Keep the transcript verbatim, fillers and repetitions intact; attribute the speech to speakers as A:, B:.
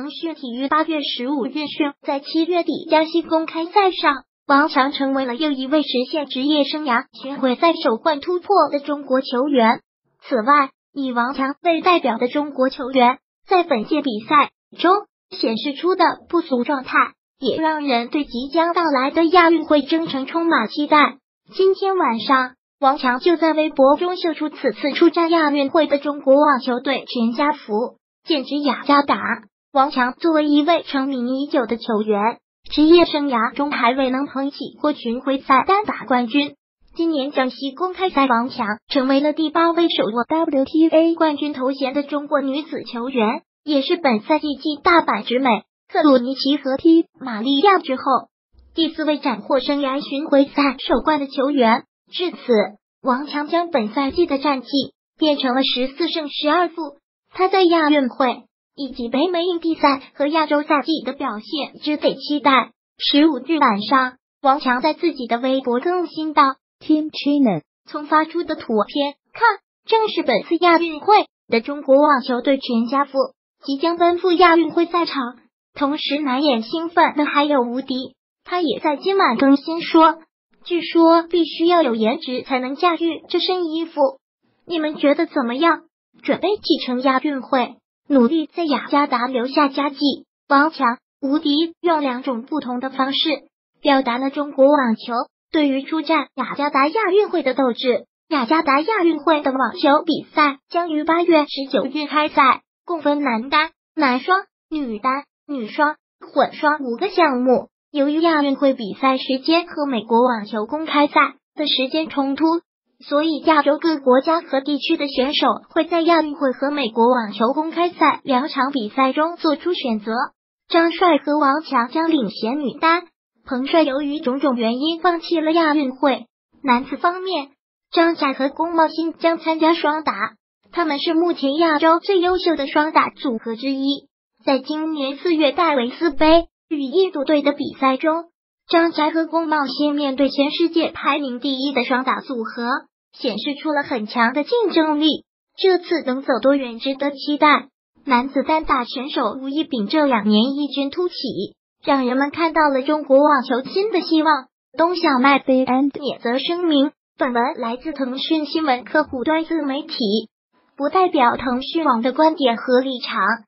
A: 腾讯体育八月十五日宣，在七月底江西公开赛上，王强成为了又一位实现职业生涯巡回赛首冠突破的中国球员。此外，以王强为代表的中国球员在本届比赛中显示出的不俗状态，也让人对即将到来的亚运会征程充满期待。今天晚上，王强就在微博中秀出此次出战亚运会的中国网球队全家福，简直雅加达。王强作为一位成名已久的球员，职业生涯中还未能捧起过巡回赛单打冠军。今年江西公开赛，王强成为了第八位手握 W T A 冠军头衔的中国女子球员，也是本赛季继大阪直美、克鲁尼奇和 T 玛利亚之后第四位斩获生涯巡回赛首冠的球员。至此，王强将本赛季的战绩变成了十四胜十二负。他在亚运会以及北美硬地赛和亚洲赛季的表现值得期待。十五日晚上，王强在自己的微博更新到 Team China 从发出的图片看，正是本次亚运会的中国网球队全家福即将奔赴亚运会赛场。同时难掩兴奋的还有吴迪，他也在今晚更新说，据说必须要有颜值才能驾驭这身衣服，你们觉得怎么样？准备继承亚运会，努力在雅加达留下佳绩。王强、吴迪用两种不同的方式表达了中国网球对于出战雅加达亚运会的斗志。雅加达亚运会的网球比赛将于八月十九日开赛，共分男单、男双、女单、女双、混双五个项目。由于亚运会比赛时间和美国网球公开赛的时间冲突，所以亚洲各国家和地区的选手会在亚运会和美国网球公开赛两场比赛中做出选择。张帅和王强将领衔女单，彭帅由于种种原因放弃了亚运会。男子方面，张佳和龚茂鑫将参加双打，他们是目前亚洲最优秀的双打组合之一。在今年四月戴维斯杯与印度队的比赛中，张佳和龚茂鑫面对全世界排名第一的双打组合，显示出了很强的竞争力。这次能走多远值得期待。男子单打选手吴亦丙这两年异军突起，让人们看到了中国网球新的希望。东小麦飞安也则声明，本文来自腾讯新闻客户端自媒体，不代表腾讯网的观点和立场。